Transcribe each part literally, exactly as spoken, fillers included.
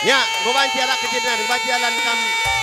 Ya, gubanti anak kejadian, gubanti alan kam.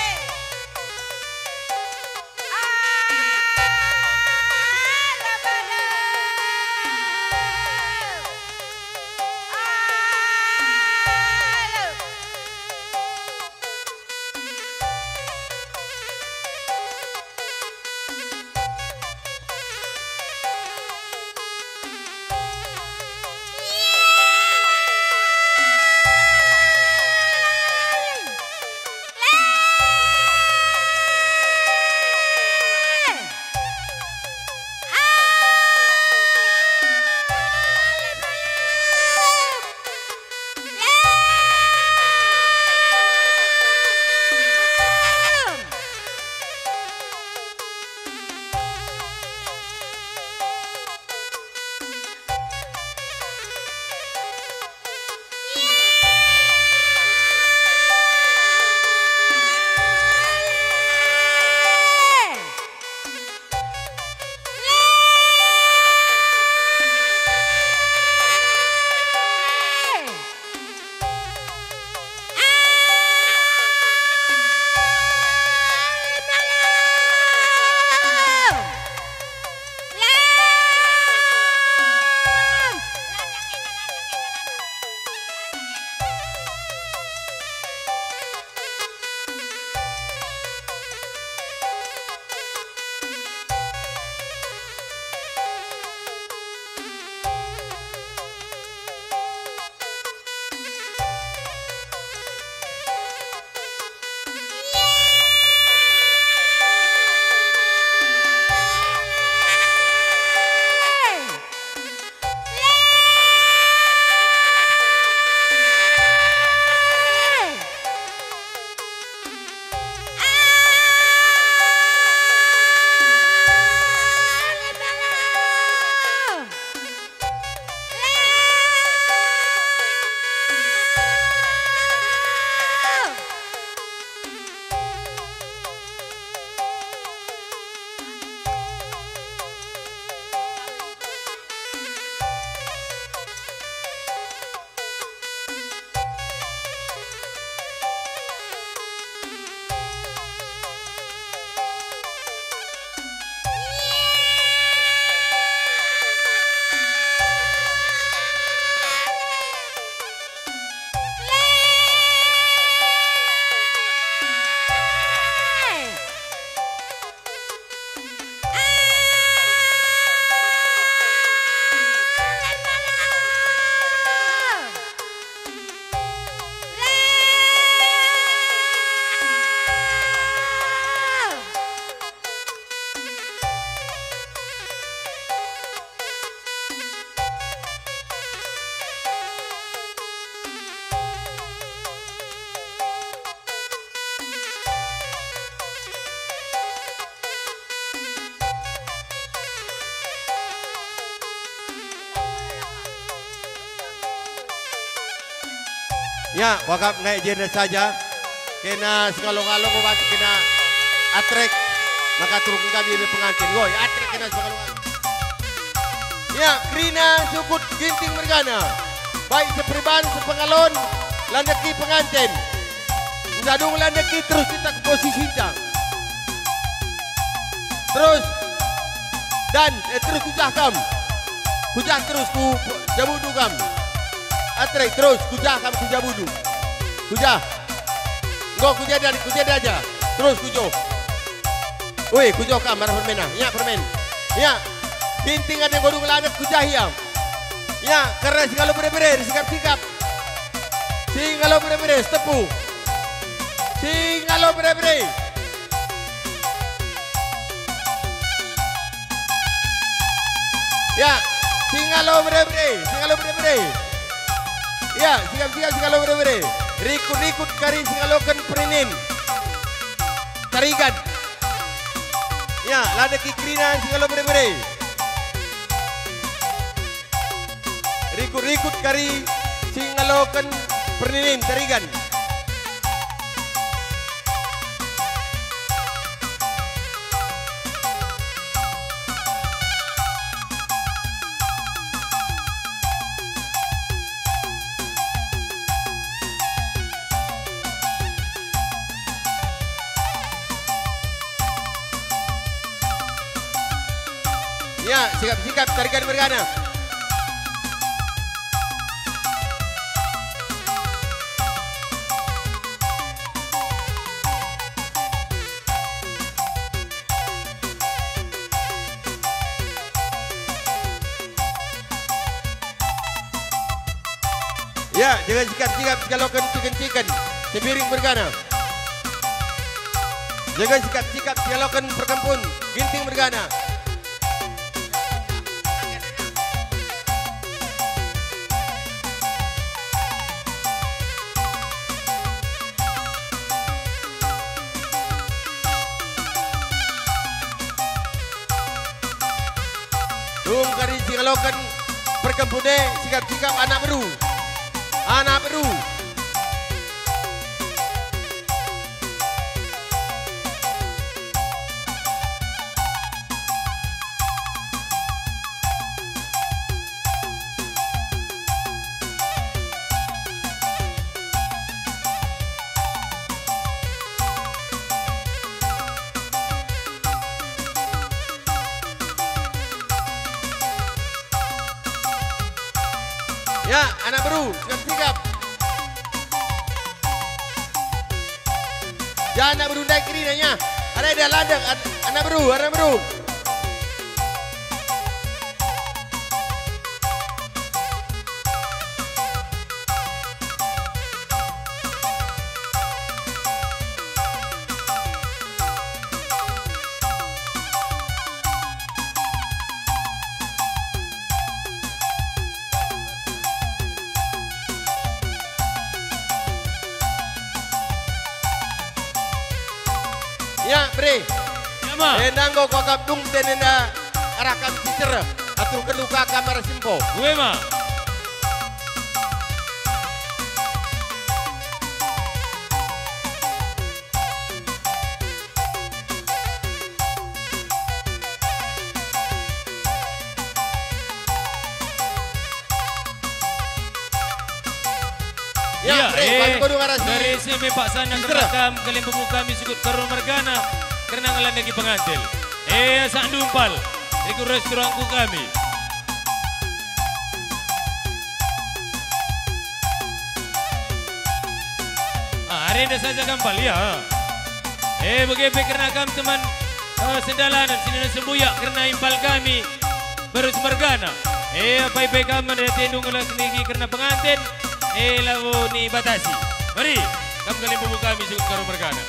Ya, wakap naik jenis saja. Kena sekalong-kalong gubanti kena atrek. Maka turunkan kami di pengantin. Woi, atrek kena sekalong-kalong. Ya, Krina sukut ginting mergana. Baik sepriban sepengalon landeki pengantin. Zadung landeki terus kita ke posisi cang. Terus dan eh, terus kujah kam. Kujah terus ku jabudu kam. Atrek terus kujah kam ku jabudu. Kujah. Go kujah dari kujah aja. Terus kujo. Woi, kujo kam marah permainan. Ya permain. Ya. Ginting ada godung lanak kujah hiam. Ya, karena si kalau bere-bere sikap-sikap. Si kalau bere-bere tepu. Si kalau bere-bere. Ya, si kalau bere-bere, si kalau bere-bere. Ya, sikap-sikap si kalau bere-bere. Rikut-rikut kari si kalau kan perinin. Tarigan. Ya, lada kikrina si kalau bere-bere. Rikut-rikut kari singalokan perninin tarigan. Ya, sikap-sikap tarikan Mergana. Ya, dengan sikap-sikap galokan cikan-cikan Sembiring Mergana. Dengan sikap-sikap galokan perkampun Ginting Mergana. Tung kari galokan perkampune sikap-sikap anak baru. Anak baru. Ya, anak baru, sikap-sikap. Ya, anak baru naik kiri nanya. Ada dia ladang, anak baru, anak baru. Ya, bre. Ya, ma. Enanggo kau kaptung tenenda arakam cicer atau keluka kamar simpo. Gue, ma. Ya, bre, eh, baru ngarasi. dari sini Pak Sana kerakam kalian pembuka kami sukut karun Mergana karena ngalan lagi pengantil. Eh, sak dumpal ikut restoranku kami. Ah, hari ini saja gampal ya. Eh, bagaimana karena kami teman uh, sendalanan sini sembuyak karena impal kami baru Mergana. Eh, apa-apa kami dari tendung sendiri karena pengantin. Eh, lalu ni batasi. Mari, kamu kalian membuka kami sukut karun Mergana.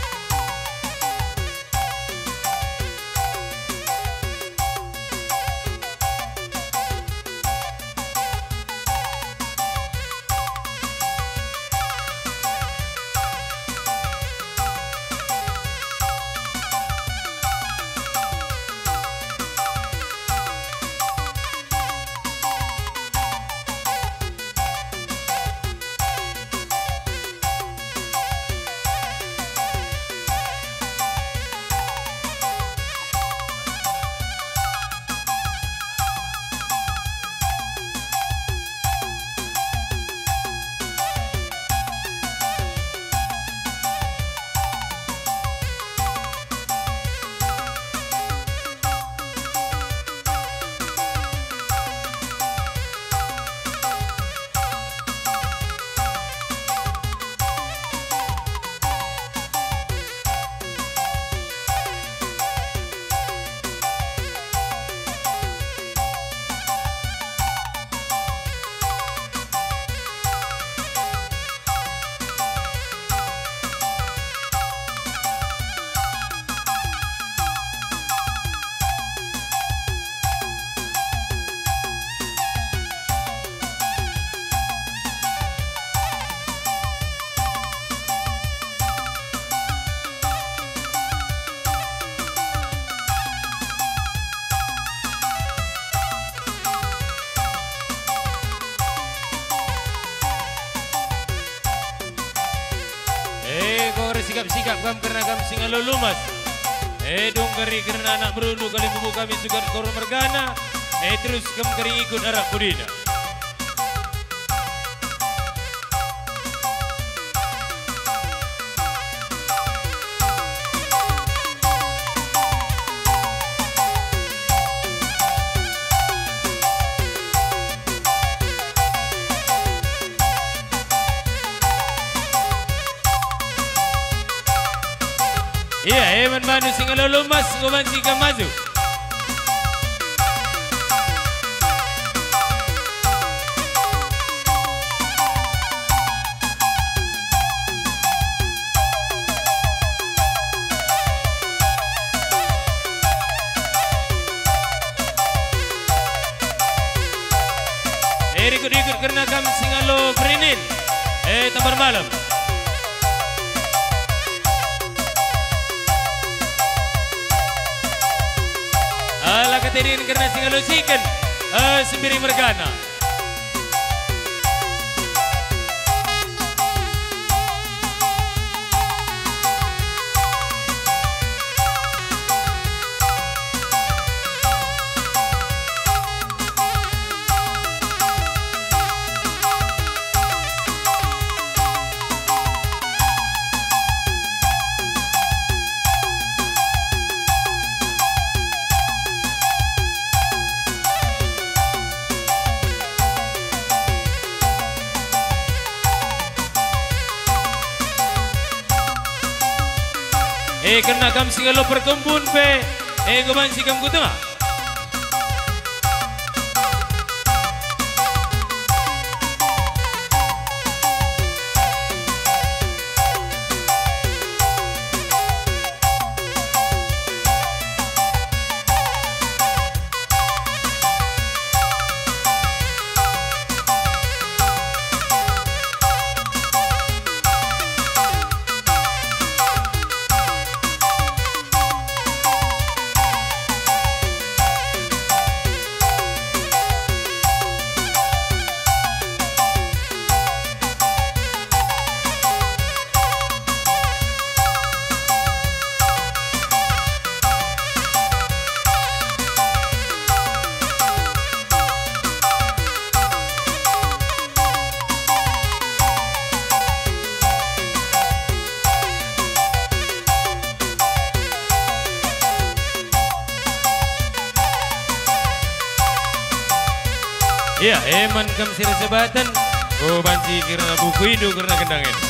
Sikap-sikap kami karena kami singa lulumas. Eh dong kari karena anak berundu kali membuka kami suka karun Mergana. Eh terus kami kari ikut arah Pudina. Iya, Eman Manu singa lulumas kuman sika maju. Eh, ikut-ikut karena kami singa lo berinin. Eh, tabar malam. Ala katirin karena singa lo chicken. Eh, sembiri mergana. Eh, karena kami singa lo perkumpun pe. Eh, kuman sikam ku tengah. Iya, eman kam sira sebatan. Oh, banci karena buku hidup karena kendangan.